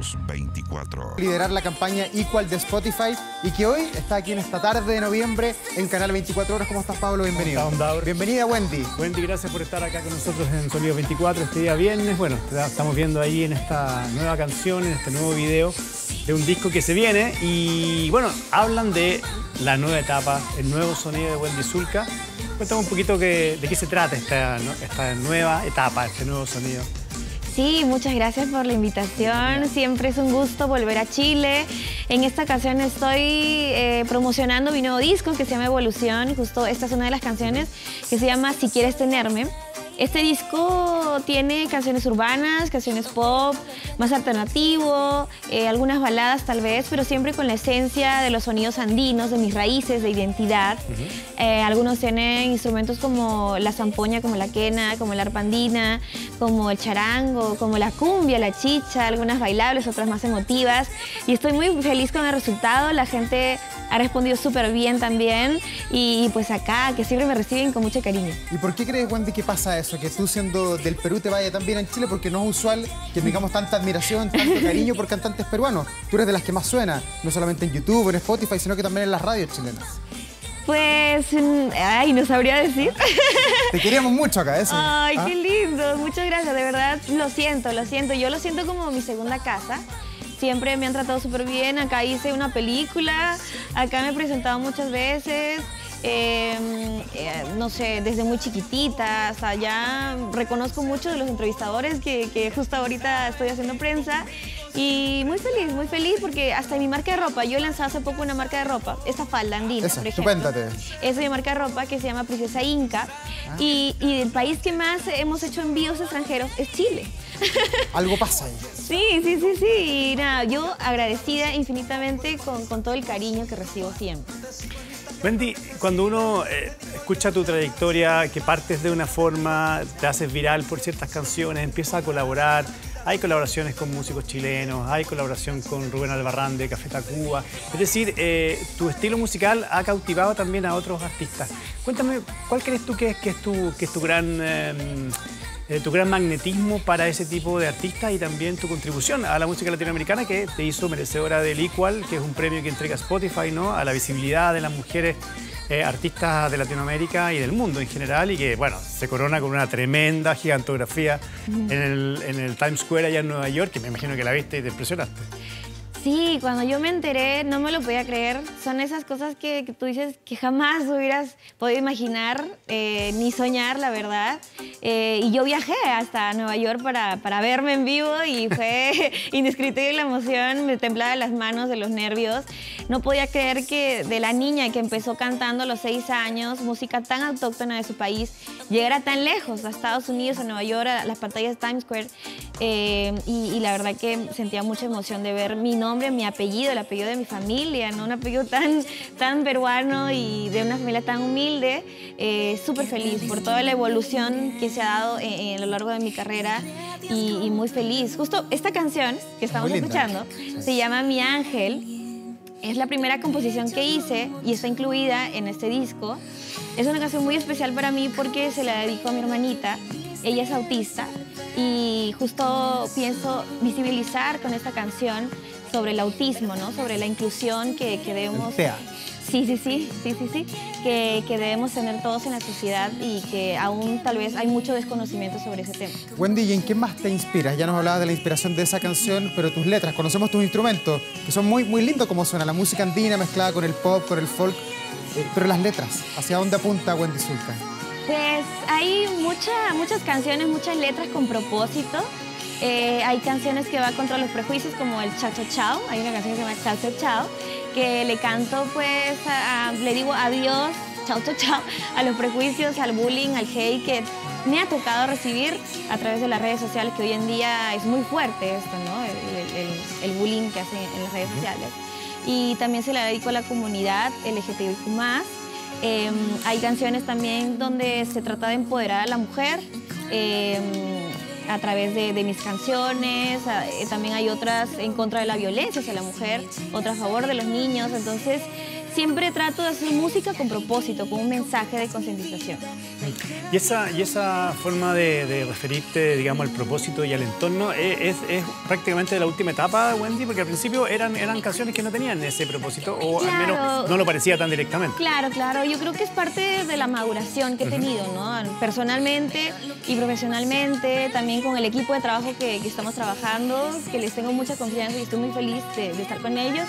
Sonidos 24. Liderar la campaña Equal de Spotify y que hoy está aquí en esta tarde de noviembre en Canal 24 Horas. ¿Cómo estás, Pablo? Bienvenido. Bienvenida, Wendy. Wendy, gracias por estar acá con nosotros en Sonidos 24 este día viernes. Bueno, estamos viendo ahí en esta nueva canción, en este nuevo video de un disco que se viene y bueno, hablan de la nueva etapa, el nuevo sonido de Wendy Zulka. Cuéntame un poquito de qué se trata esta nueva etapa, este nuevo sonido. Sí, muchas gracias por la invitación. Siempre es un gusto volver a Chile. En esta ocasión estoy promocionando mi nuevo disco que se llama Evolución. Justo esta es una de las canciones que se llama Si Quieres Tenerme. Este disco tiene canciones urbanas, canciones pop, más alternativo, algunas baladas tal vez, pero siempre con la esencia de los sonidos andinos, de mis raíces, de identidad. Algunos tienen instrumentos como la zampoña, como la quena, como la arpa andina, como el charango, como la cumbia, la chicha, algunas bailables, otras más emotivas. Y estoy muy feliz con el resultado, la gente ha respondido súper bien también y pues acá, que siempre me reciben con mucho cariño. ¿Y por qué crees, Wendy, que pasa eso? Que tú siendo del Perú te vaya tan bien en Chile, porque no es usual que tengamos tanta admiración, tanto cariño por cantantes peruanos. Tú eres de las que más suena, no solamente en YouTube, en Spotify, sino que también en las radios chilenas. Pues, ay, no sabría decir. Te queríamos mucho acá, eso. Ay, qué lindo, muchas gracias, de verdad, lo siento. Yo lo siento como mi segunda casa. Siempre me han tratado súper bien, acá hice una película, acá me he presentado muchas veces. No sé, desde muy chiquitita hasta ya reconozco mucho de los entrevistadores que justo ahorita estoy haciendo prensa y muy feliz porque hasta mi marca de ropa, yo he lanzado hace poco una marca de ropa, esta falda andina, por ejemplo. Estupéndate. Es mi marca de ropa que se llama Princesa Inca y el país que más hemos hecho envíos extranjeros es Chile. Algo pasa ahí. Sí, y nada, yo agradecida infinitamente con todo el cariño que recibo siempre. Wendy, cuando uno escucha tu trayectoria, que partes de una forma, te haces viral por ciertas canciones, empiezas a colaborar, hay colaboraciones con músicos chilenos, hay colaboración con Rubén Albarrán de Café Tacuba, es decir, tu estilo musical ha cautivado también a otros artistas. Cuéntame, ¿cuál crees tú que es tu gran magnetismo para ese tipo de artistas y también tu contribución a la música latinoamericana que te hizo merecedora del Equal, que es un premio que entrega Spotify, ¿no?, a la visibilidad de las mujeres artistas de Latinoamérica y del mundo en general y que, bueno, se corona con una tremenda gigantografía en el Times Square allá en Nueva York, que me imagino que la viste y te impresionaste. Sí, cuando yo me enteré no me lo podía creer. Son esas cosas que tú dices que jamás hubieras podido imaginar ni soñar, la verdad. Y yo viajé hasta Nueva York para verme en vivo y fue indescriptible la emoción, me temblaban las manos de los nervios. No podía creer que de la niña que empezó cantando a los 6 años, música tan autóctona de su país, llegara tan lejos, a Estados Unidos, a Nueva York, a las pantallas de Times Square. Y la verdad que sentía mucha emoción de ver mi nombre, mi apellido, el apellido de mi familia, ¿no? Un apellido tan peruano y de una familia tan humilde. Súper feliz por toda la evolución que se ha dado a lo largo de mi carrera y muy feliz. Justo esta canción que estamos escuchando se llama Mi Ángel. Es la primera composición que hice y está incluida en este disco. Es una canción muy especial para mí porque se la dedico a mi hermanita. Ella es autista y justo pienso visibilizar con esta canción sobre el autismo, ¿no? Sobre la inclusión que debemos... Que debemos tener todos en la sociedad y que aún tal vez hay mucho desconocimiento sobre ese tema. Wendy, ¿y en qué más te inspiras? Ya nos hablabas de la inspiración de esa canción, pero tus letras, conocemos tus instrumentos, que son muy lindos como suena, la música andina mezclada con el pop, con el folk, pero las letras, ¿hacia dónde apunta Wendy Zulka? Pues hay muchas canciones, muchas letras con propósito. Hay canciones que van contra los prejuicios como el Chao Chao Chao, hay una canción que se llama Chao Chao Chao, que le canto pues, le digo adiós, chao chao chao, a los prejuicios, al bullying, al hate que me ha tocado recibir a través de las redes sociales, que hoy en día es muy fuerte esto, ¿no? El bullying que hacen en las redes sociales. Y también se la dedico a la comunidad LGTBIQ+. Hay canciones también donde se trata de empoderar a la mujer, a través de mis canciones. También hay otras en contra de la violencia hacia la mujer, otras a favor de los niños. Entonces siempre trato de hacer música con propósito, con un mensaje de concientización. Y esa forma de referirte, digamos, al propósito y al entorno es prácticamente de la última etapa, Wendy, porque al principio eran canciones que no tenían ese propósito, o Claro. al menos no lo parecía tan directamente. Claro, claro. Yo creo que es parte de la maduración que he tenido, ¿no? Personalmente y profesionalmente, también con el equipo de trabajo que estamos trabajando, que les tengo mucha confianza y estoy muy feliz de estar con ellos.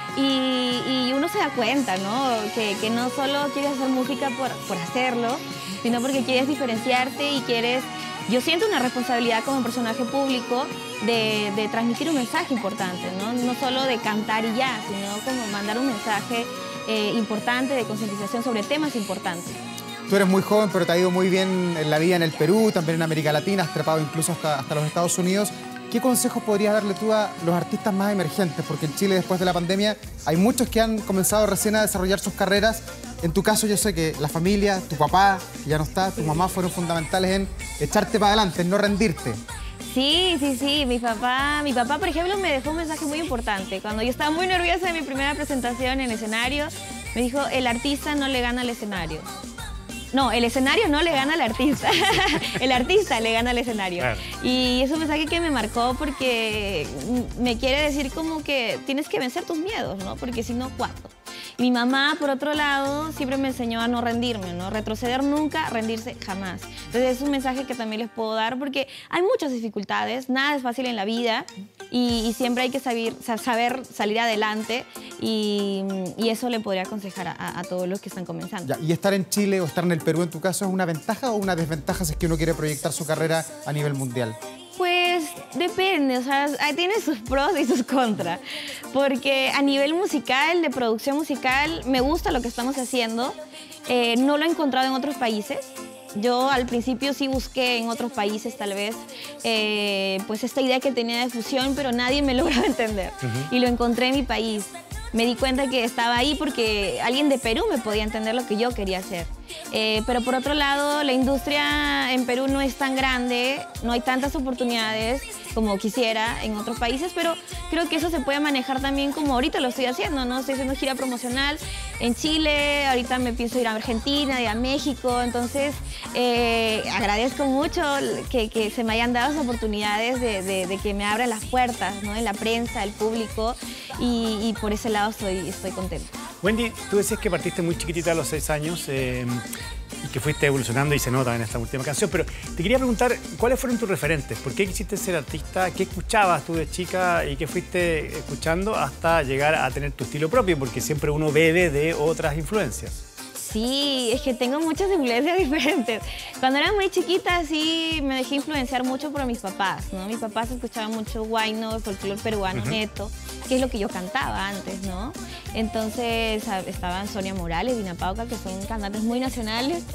Y uno se da cuenta, ¿no? Que no solo quieres hacer música por hacerlo, sino porque quieres diferenciarte y quieres... Yo siento una responsabilidad como personaje público de transmitir un mensaje importante, ¿no? No solo de cantar y ya, sino como mandar un mensaje importante de concientización sobre temas importantes. Tú eres muy joven, pero te ha ido muy bien en la vida en el Perú, también en América Latina, has trepado incluso hasta los Estados Unidos. ¿Qué consejos podrías darle tú a los artistas más emergentes? Porque en Chile, después de la pandemia, hay muchos que han comenzado recién a desarrollar sus carreras. En tu caso, yo sé que la familia, tu papá, que ya no está, tu mamá, fueron fundamentales en echarte para adelante, en no rendirte. Sí, sí, sí. Mi papá, por ejemplo, me dejó un mensaje muy importante. Cuando yo estaba muy nerviosa de mi primera presentación en escenario, me dijo, el artista no le gana al escenario. No, el escenario no le gana al artista, el artista le gana al escenario. Claro. Y es un mensaje que me marcó porque me quiere decir como que tienes que vencer tus miedos, ¿no? Porque si no, ¿cuándo? Y mi mamá, por otro lado, siempre me enseñó a no rendirme, ¿no? Retroceder nunca, rendirse jamás. Entonces es un mensaje que también les puedo dar porque hay muchas dificultades, nada es fácil en la vida y siempre hay que saber salir adelante y eso le podría aconsejar a todos los que están comenzando. Ya, ¿y estar en Chile o estar en el Perú, en tu caso, es una ventaja o una desventaja si es que uno quiere proyectar su carrera a nivel mundial? Pues depende, o sea, tiene sus pros y sus contras, porque a nivel musical, de producción musical, me gusta lo que estamos haciendo, no lo he encontrado en otros países. Yo al principio sí busqué en otros países tal vez pues esta idea que tenía de fusión, pero nadie me lograba entender y lo encontré en mi país. Me di cuenta que estaba ahí porque alguien de Perú me podía entender lo que yo quería hacer. Pero por otro lado, la industria en Perú no es tan grande, no hay tantas oportunidades como quisiera en otros países, pero creo que eso se puede manejar también como ahorita lo estoy haciendo, ¿no? Estoy haciendo gira promocional en Chile, ahorita me pienso ir a Argentina y a México, entonces agradezco mucho que se me hayan dado esas oportunidades de que me abran las puertas, ¿no? En la prensa, el público, y por ese lado estoy contenta. Wendy, tú decías que partiste muy chiquitita a los 6 años y que fuiste evolucionando y se nota en esta última canción, pero te quería preguntar, ¿cuáles fueron tus referentes? ¿Por qué quisiste ser artista? ¿Qué escuchabas tú de chica y qué fuiste escuchando hasta llegar a tener tu estilo propio? Porque siempre uno bebe de otras influencias. Sí, es que tengo muchas influencias diferentes. Cuando era muy chiquita sí me dejé influenciar mucho por mis papás, ¿no? Mis papás escuchaban mucho huayno, folclore peruano neto, que es lo que yo cantaba antes, ¿no? Entonces estaban Sonia Morales, Dina Pauca, que son cantantes muy nacionales.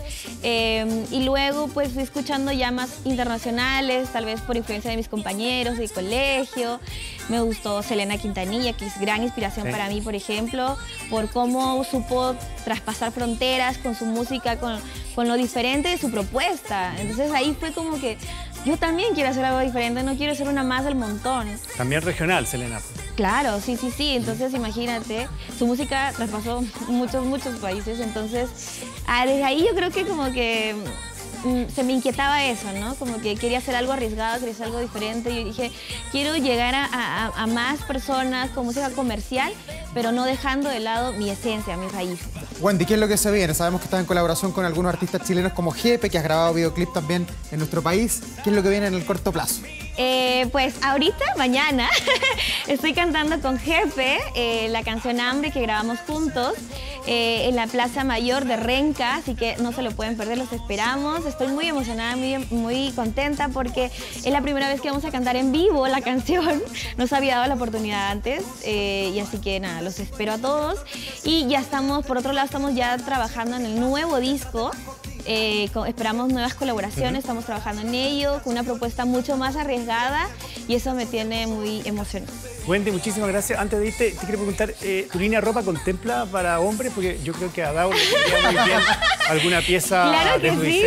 Y luego pues fui escuchando ya más internacionales, tal vez por influencia de mis compañeros de colegio. Me gustó Selena Quintanilla, que es gran inspiración para mí, por ejemplo, por cómo supo traspasar fronteras con su música, con lo diferente de su propuesta. Entonces ahí fue como que yo también quiero hacer algo diferente, no quiero ser una más del montón. También regional, Selena. Claro, sí, sí, sí. Entonces imagínate, su música traspasó muchos países. Entonces desde ahí yo creo que como que se me inquietaba eso, ¿no? Como que quería hacer algo arriesgado, quería hacer algo diferente. Yo dije, quiero llegar a más personas con música comercial, pero no dejando de lado mi esencia, mis raíces. Wendy, ¿qué es lo que se viene? Sabemos que estás en colaboración con algunos artistas chilenos como Jepe, que has grabado videoclip también en nuestro país. ¿Qué es lo que viene en el corto plazo? Pues ahorita, mañana, estoy cantando con Jefe la canción Hambre que grabamos juntos en la Plaza Mayor de Renca, así que no se lo pueden perder, los esperamos. Estoy muy emocionada, muy contenta porque es la primera vez que vamos a cantar en vivo la canción. No se había dado la oportunidad antes y así que nada, los espero a todos. Y ya estamos, por otro lado, estamos ya trabajando en el nuevo disco. Esperamos nuevas colaboraciones, estamos trabajando en ello, con una propuesta mucho más arriesgada y eso me tiene muy emocionada. Wendy, muchísimas gracias. Antes de irte, te quiero preguntar, ¿tu línea de ropa contempla para hombres? Porque yo creo que a Dao le quedaría muy bien alguna pieza Claro de que tu sí, diseño, ¿no?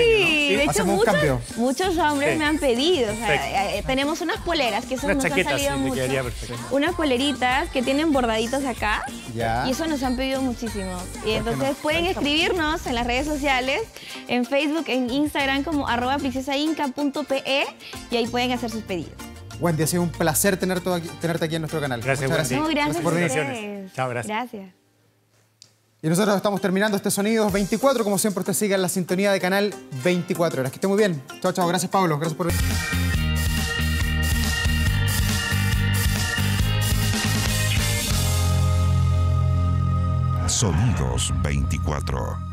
Sí, de hecho Hacemos un cambio. muchos hombres Sí. me han pedido. O sea, Perfecto. tenemos unas poleras que eso Una nos chaqueta, han salido sí, te mucho. quedaría perfecto. Unas poleritas que tienen bordaditos acá. Ya. Y eso nos han pedido muchísimo. Y qué entonces no? pueden escribirnos en las redes sociales, en Facebook, en Instagram como @princesainca.pe y ahí pueden hacer sus pedidos. Wendy, ha sido un placer tenerte aquí en nuestro canal. Gracias, Muchas Wendy. No, gracias por a venir. ustedes. Chao, gracias. Gracias. Y nosotros estamos terminando este Sonidos 24. Como siempre, usted siga en la sintonía de Canal 24 Horas. Que esté muy bien. Chao, chao. Gracias, Pablo. Gracias por venir. Sonidos 24.